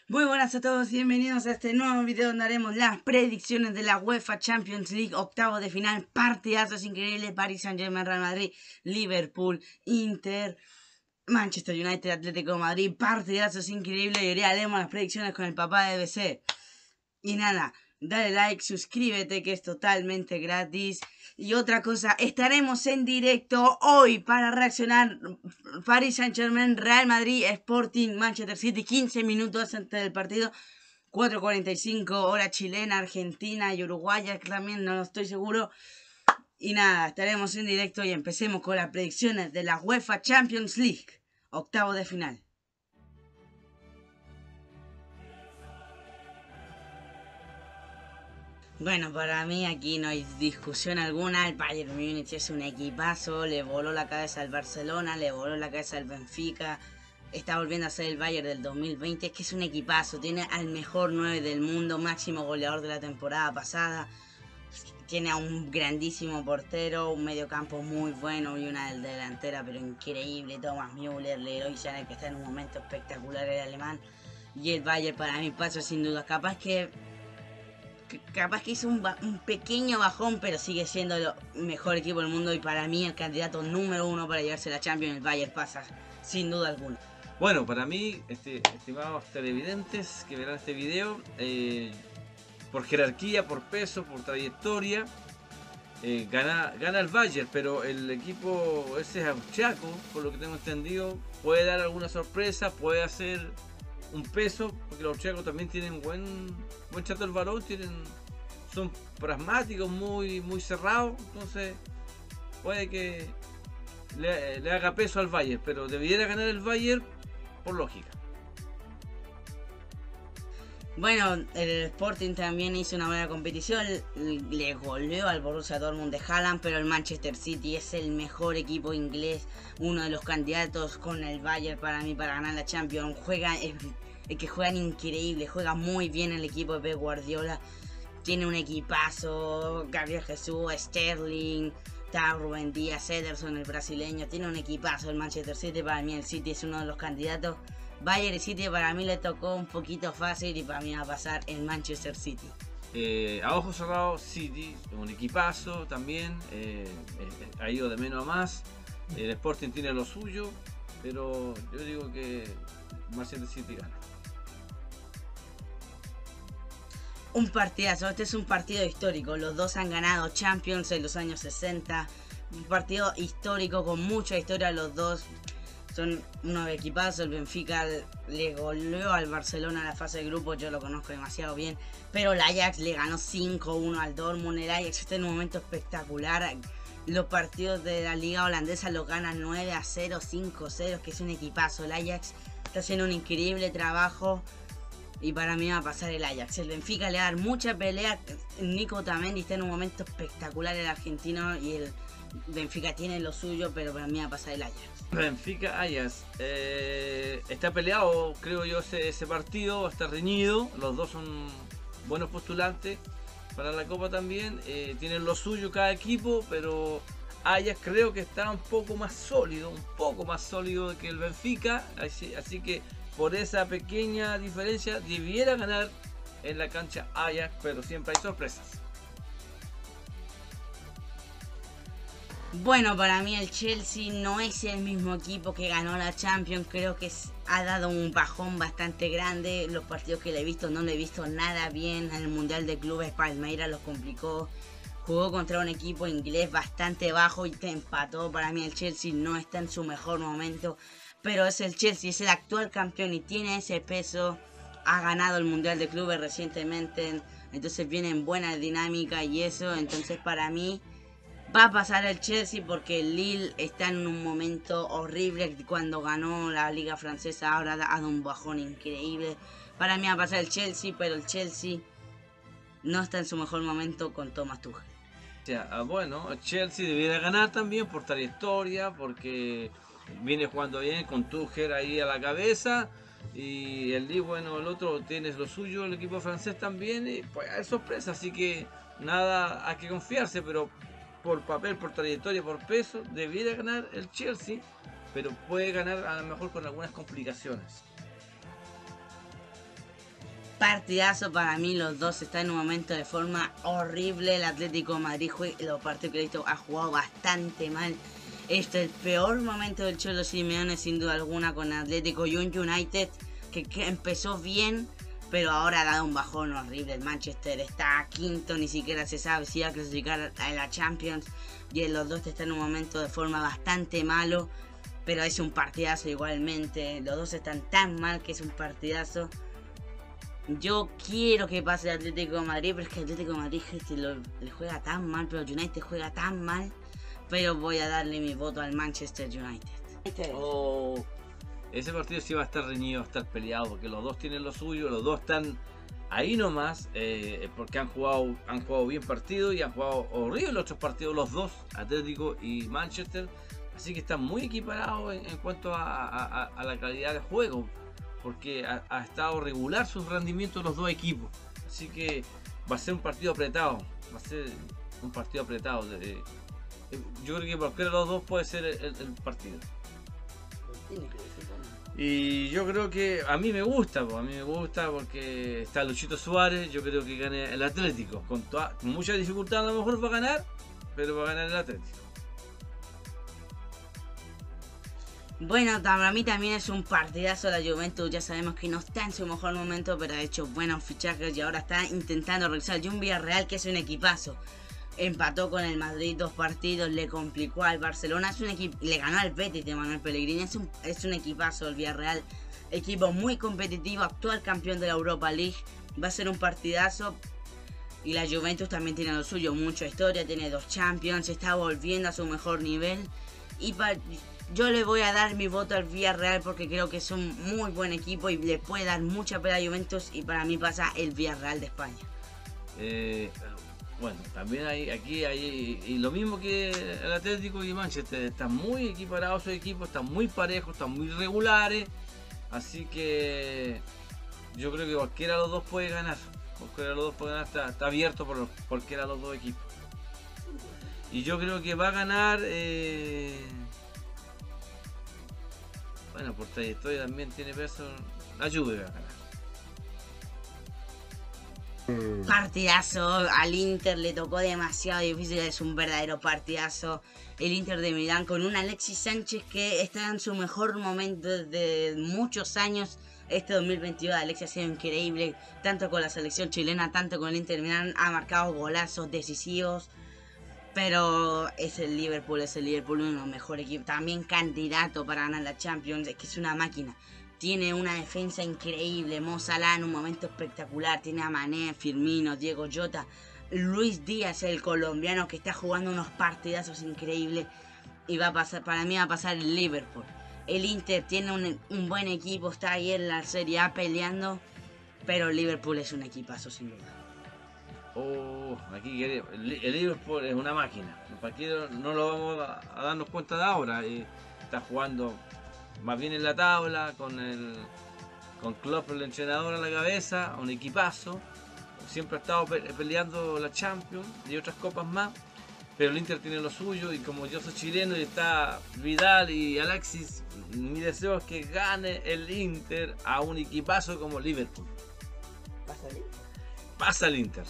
Muy buenas a todos y bienvenidos a este nuevo video donde haremos las predicciones de la UEFA Champions League, octavos de final, partidazos increíbles, Paris Saint-Germain, Real Madrid, Liverpool, Inter, Manchester United, Atlético de Madrid, partidazos increíbles y hoy haremos las predicciones con el papá de BC. Y nada, dale like, suscríbete que es totalmente gratis. Y otra cosa, estaremos en directo hoy para reaccionar Paris Saint-Germain, Real Madrid, Sporting, Manchester City, 15 minutos antes del partido. 4:45 hora chilena, argentina y uruguaya, que también no estoy seguro. Y nada, estaremos en directo y empecemos con las predicciones de la UEFA Champions League, octavo de final. Bueno, para mí aquí no hay discusión alguna, el Bayern Múnich es un equipazo, le voló la cabeza al Barcelona, le voló la cabeza al Benfica, está volviendo a ser el Bayern del 2020, es que es un equipazo, tiene al mejor 9 del mundo, máximo goleador de la temporada pasada, tiene a un grandísimo portero, un mediocampo muy bueno y una delantera pero increíble, Thomas Müller, Leroy Sané, que está en un momento espectacular el alemán, y el Bayern para mí pasa sin duda, capaz que hizo un pequeño bajón, pero sigue siendo el mejor equipo del mundo y para mí el candidato número uno para llevarse la Champions, el Bayern pasa, sin duda alguna. Bueno, para mí, estimados televidentes que verán este video, por jerarquía, por peso, por trayectoria, gana el Bayern, pero el equipo ese austriaco, por lo que tengo entendido, puede dar alguna sorpresa, puede hacer un peso, porque los austriacos también tienen buen chato el varón, son pragmáticos, muy cerrados, entonces puede que le haga peso al Bayern, pero debiera ganar el Bayern por lógica. Bueno, el Sporting también hizo una buena competición, le goleó al Borussia Dortmund de Haaland, pero el Manchester City es el mejor equipo inglés, uno de los candidatos con el Bayern para mí para ganar la Champions. Juegan increíble, juega muy bien el equipo de Pep Guardiola, tiene un equipazo, Gabriel Jesús, Sterling, está Rubén Díaz, Ederson, el brasileño, tiene un equipazo el Manchester City, para mí el City es uno de los candidatos. Bayern y City para mí le tocó un poquito fácil y para mí va a pasar el Manchester City. A ojos cerrados, City, un equipazo también, ha ido de menos a más. El Sporting tiene lo suyo, pero yo digo que Manchester City gana. Un partidazo, este es un partido histórico, los dos han ganado Champions en los años 60, un partido histórico con mucha historia, los dos son unos equipazos. El Benfica le goleó al Barcelona en la fase de grupo, yo lo conozco demasiado bien, pero el Ajax le ganó 5-1 al Dortmund. El Ajax está en un momento espectacular, los partidos de la liga holandesa los ganan 9-0, 5-0, que es un equipazo. El Ajax está haciendo un increíble trabajo y para mí va a pasar el Ajax. El Benfica le va a dar mucha pelea, Nico Otamendi está en un momento espectacular, el argentino, y el Benfica tiene lo suyo, pero para mí va a pasar el Ajax. Benfica Ajax, está peleado, creo yo, ese partido, está reñido, los dos son buenos postulantes para la Copa también, tienen lo suyo cada equipo, pero Ajax creo que está un poco más sólido que el Benfica, así que por esa pequeña diferencia debiera ganar en la cancha Ajax, pero siempre hay sorpresas. Bueno, para mí el Chelsea no es el mismo equipo que ganó la Champions, creo que ha dado un bajón bastante grande, los partidos que le he visto no le he visto nada bien, en el Mundial de Clubes Palmeiras los complicó, jugó contra un equipo inglés bastante bajo y te empató. Para mí el Chelsea no está en su mejor momento, pero es el Chelsea, es el actual campeón y tiene ese peso, ha ganado el Mundial de Clubes recientemente, entonces viene en buena dinámica y eso, entonces para mí va a pasar el Chelsea porque el Lille está en un momento horrible. Cuando ganó la liga francesa ahora ha dado un bajón increíble. Para mí va a pasar el Chelsea, pero el Chelsea no está en su mejor momento con Thomas Tuchel. Bueno, el Chelsea debiera ganar también por trayectoria, porque viene jugando bien con Tuchel ahí a la cabeza. Y el Lille, bueno, el otro tiene lo suyo, el equipo francés también, y pues hay sorpresa, así que nada, hay que confiarse, pero por papel, por trayectoria, por peso, debiera ganar el Chelsea, pero puede ganar a lo mejor con algunas complicaciones. partidazo para mí, los dos están en un momento de forma horrible. El Atlético de Madrid, los partidos que he visto, ha jugado bastante mal. Este es el peor momento del Cholo Simeone sin duda alguna con Atlético, y un United que empezó bien, pero ahora ha dado un bajón horrible. El Manchester está quinto, ni siquiera se sabe si va a clasificar a la Champions, y los dos están en un momento de forma bastante malo, pero es un partidazo igualmente. Los dos están tan mal que es un partidazo. Yo quiero que pase el Atlético de Madrid, pero es que el Atlético de Madrid le juega tan mal, pero el United juega tan mal. Pero voy a darle mi voto al Manchester United. Oh, ese partido sí va a estar reñido, va a estar peleado, porque los dos tienen lo suyo, los dos están ahí nomás, porque han jugado bien partido y han jugado horrible los otros partidos, los dos, Atlético y Manchester. Así que están muy equiparados en cuanto a la calidad de juego, porque ha estado regular sus rendimientos los dos equipos. Así que va a ser un partido apretado, va a ser un partido apretado. Yo creo que cualquiera de los dos puede ser el partido. Y yo creo que a mí me gusta porque está Luchito Suárez. Yo creo que gane el Atlético. Con mucha dificultad a lo mejor va a ganar, pero va a ganar el Atlético. Bueno, para mí también es un partidazo. La Juventus ya sabemos que no está en su mejor momento, pero ha hecho buenos fichajes y ahora está intentando regresar. Y un Villarreal que es un equipazo. Empató con el Madrid 2 partidos, le complicó al Barcelona, es un equipo, le ganó al Betis de Manuel Pellegrini, es un equipazo el Villarreal, equipo muy competitivo, actual campeón de la Europa League, va a ser un partidazo. Y la Juventus también tiene lo suyo, mucha historia, tiene 2 Champions, está volviendo a su mejor nivel. Y yo le voy a dar mi voto al Villarreal porque creo que es un muy buen equipo y le puede dar mucha pelea a Juventus, y para mí pasa el Villarreal de España. Bueno, también aquí hay y lo mismo que el Atlético y Manchester, están muy equiparados sus equipos, están muy parejos, están muy regulares, así que yo creo que cualquiera de los dos puede ganar, está abierto por cualquiera de los dos equipos. Y yo creo que va a ganar, bueno, por trayectoria también tiene peso, la Juve va a ganar. Partidazo, al Inter le tocó demasiado difícil, es un verdadero partidazo. El Inter de Milán con un Alexis Sánchez que está en su mejor momento de muchos años. Este 2022 Alexis ha sido increíble, tanto con la selección chilena, tanto con el Inter de Milán, ha marcado golazos decisivos. Pero es el Liverpool, uno de los mejores equipos, también candidato para ganar la Champions, es que es una máquina. Tiene una defensa increíble, Mo Salah en un momento espectacular, tiene a Mané, Firmino, Diego Jota, Luis Díaz, el colombiano que está jugando unos partidazos increíbles, y va a pasar, para mí va a pasar el Liverpool. El Inter tiene un buen equipo, está ahí en la Serie A peleando, pero el Liverpool es un equipazo sin duda. Aquí el Liverpool es una máquina, no lo vamos a darnos cuenta de ahora, está jugando más bien en la tabla, con Klopp el entrenador a la cabeza, un equipazo, siempre ha estado peleando la Champions y otras copas más, pero el Inter tiene lo suyo, y como yo soy chileno y está Vidal y Alexis, mi deseo es que gane el Inter a un equipazo como Liverpool. Pasa el Inter.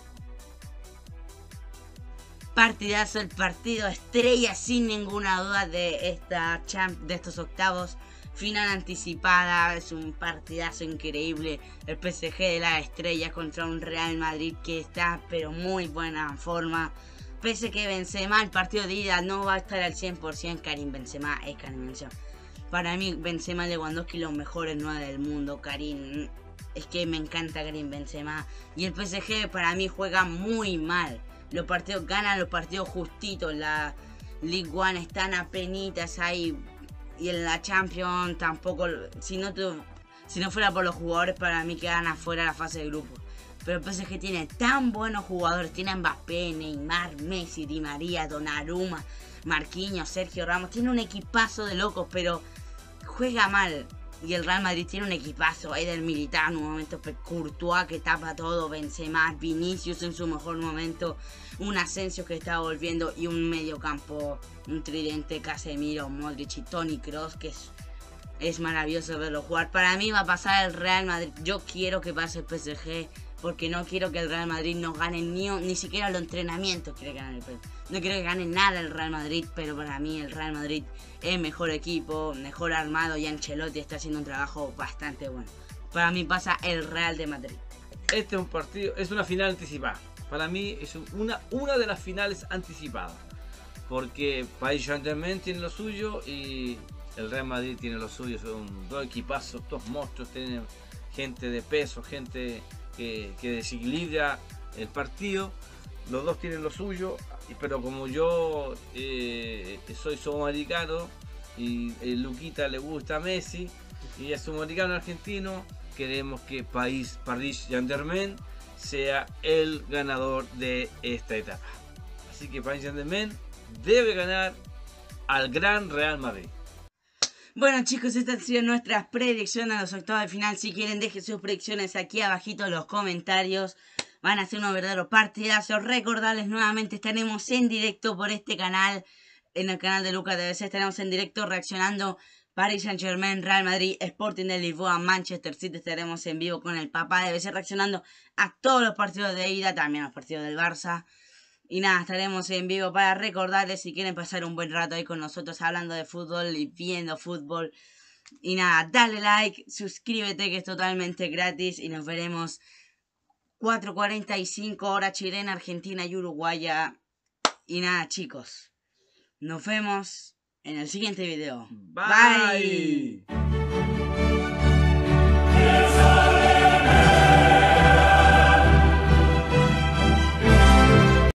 Partidazo, el partido estrella sin ninguna duda de estos octavos, final anticipada, es un partidazo increíble. El PSG de las estrellas contra un Real Madrid que está pero muy buena forma. Pese que Benzema, el partido de ida no va a estar al 100%, Karim Benzema es Karim Benzema. Para mí Benzema, Lewandowski, los mejores 9 del mundo. Karim, es que me encanta Karim Benzema. Y el PSG para mí juega muy mal. Los partidos ganan, los partidos justitos. La League One están apenitas ahí. Y en la Champions tampoco. Si no fuera por los jugadores, para mí quedan afuera la fase de grupo. Pero el PSG tiene tan buenos jugadores. Tiene Mbappé, Neymar, Messi, Di María, Donnarumma, Marquinhos, Sergio Ramos. Tiene un equipazo de locos, pero juega mal. Y el Real Madrid tiene un equipazo. Eder Militao en un momento, Courtois que tapa todo, Benzema, Vinicius en su mejor momento, un Asensio que está volviendo, y un medio campo, un tridente, Casemiro, Modric y Toni Kroos, que Es maravilloso verlo jugar. Para mí va a pasar el Real Madrid. Yo quiero que pase el PSG. Porque no quiero que el Real Madrid no gane ni siquiera los entrenamientos. No quiero que gane nada el Real Madrid. Pero para mí el Real Madrid es mejor equipo, mejor armado. Y Ancelotti está haciendo un trabajo bastante bueno. Para mí pasa el Real de Madrid. Este es un partido, es una final anticipada. Para mí es una de las finales anticipadas. Porque Paris Saint-Germain tiene lo suyo y el Real Madrid tiene lo suyo. Son dos equipazos, dos monstruos. Tienen gente de peso, gente que desequilibra el partido. Los dos tienen lo suyo. Pero como yo soy sudamericano y Luquita le gusta a Messi y es sudamericano argentino, queremos que Paris Saint-Germain sea el ganador de esta etapa. Así que Paris Saint-Germain debe ganar al gran Real Madrid. Bueno chicos, estas han sido nuestras predicciones a los octavos de final. Si quieren dejen sus predicciones aquí abajito en los comentarios. Van a ser unos verdaderos partidazos. Recordarles nuevamente, estaremos en directo por este canal. En el canal de Lucas DBC estaremos en directo reaccionando Paris Saint-Germain, Real Madrid, Sporting de Lisboa, Manchester City. Estaremos en vivo con el papá de DBC reaccionando a todos los partidos de ida, también a los partidos del Barça. Y nada, estaremos en vivo para recordarles si quieren pasar un buen rato ahí con nosotros hablando de fútbol y viendo fútbol. Y nada, dale like, suscríbete que es totalmente gratis y nos veremos 4:45 hora chilena, Argentina y Uruguaya. Y nada chicos, nos vemos en el siguiente video. Bye. Bye.